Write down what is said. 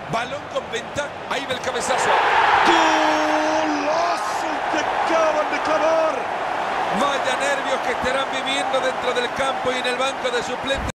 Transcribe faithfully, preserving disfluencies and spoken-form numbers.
Balón con ventaja. Ahí va el cabezazo. ¡Golazo que acaban de clavar! Vaya nervios que estarán viviendo dentro del campo y en el banco de suplentes.